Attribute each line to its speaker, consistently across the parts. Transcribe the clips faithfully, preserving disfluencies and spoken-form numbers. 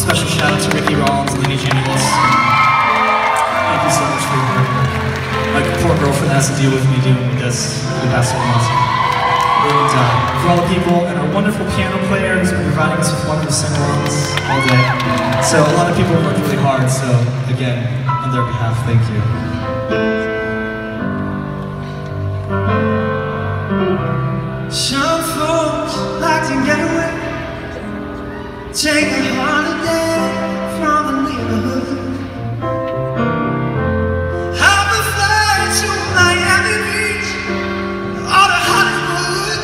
Speaker 1: Special shout out to Ricky Rollins and Lady Janice. Thank you so much for your hard work. My poor girlfriend has to deal with me doing this for the past several months. And uh, for all the people and our wonderful piano player who's been providing us with wonderful sing-alongs all day. So a lot of people worked really hard, so again, on their behalf, thank you.
Speaker 2: Some folks like to get away, take a holiday from the neighborhood. Have a flight to Miami Beach or to Hollywood.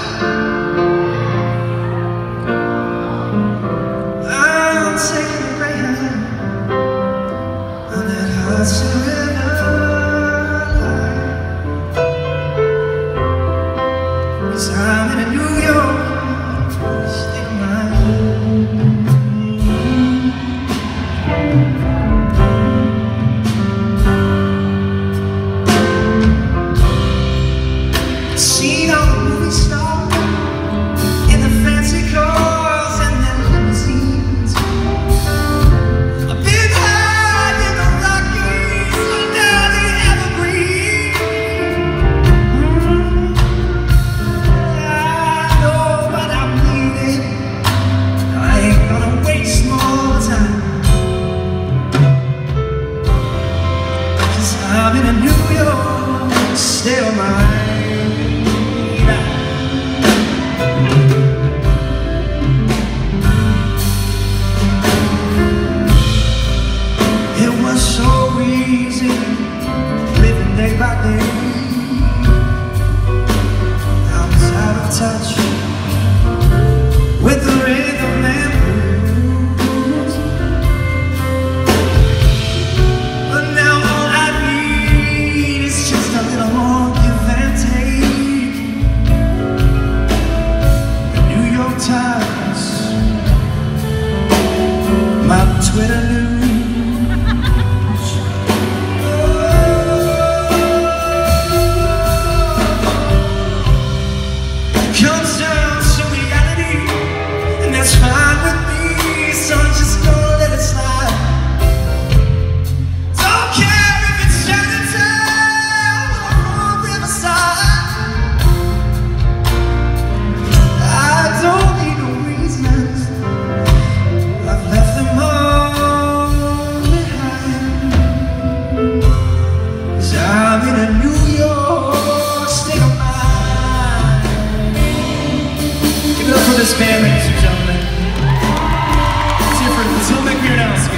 Speaker 2: I'm taking a Greyhound on that Hudson River line, 'cause I'm in a New York state of mind. Seen all the movie stars in the fancy cars and their limousines. I've been high in the Rockies and down the Evergreen. Mm. I know what I'm needing. I ain't gonna waste more time, 'cause I'm in a New York state of mind. It was so easy living day by day. I was out of touch with the rhythm and blues, but now all I need is just a little more give and take. The New York Times, my Twitter news. Comes down to reality, and that's fine with me, so just gonna let it slide. Don't care if it's Chinatown or Riverside. I don't need no reasons, I've left them all behind. 'Cause I'm in a New York state of mind. Give it up for this band, ladies and gentlemen. Let's hear for Until McBeard and Elsie.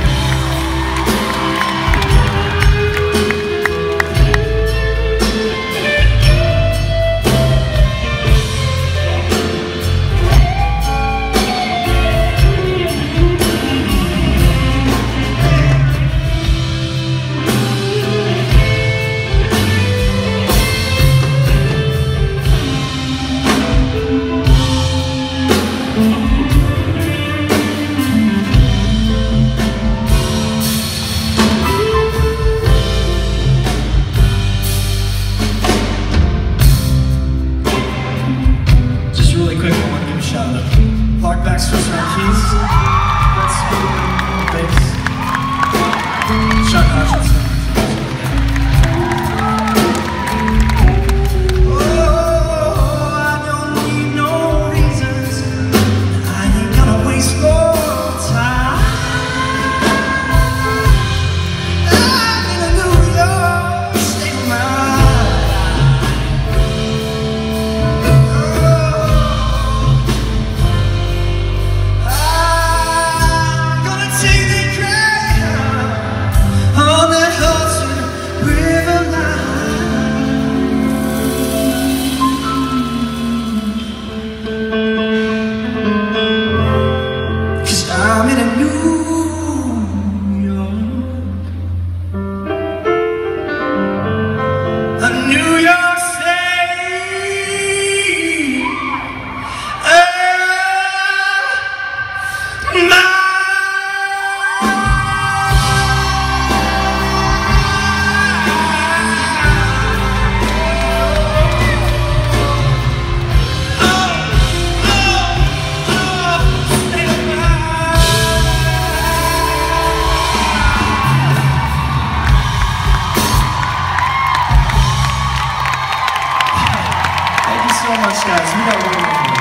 Speaker 2: Just really quick, I want to give a shout out to Clark Baxter's on keys, that's bass, Sean Hutchinson. Oh, I don't need no reasons, I ain't gonna waste more time. I'm in a New York state of mind. I'm gonna take the Greyhound on that Hudson River line, 'cause I'm in a New York, a New York State of mind. Oh, oh, oh, state of mind.
Speaker 1: so much, guys. We got one more.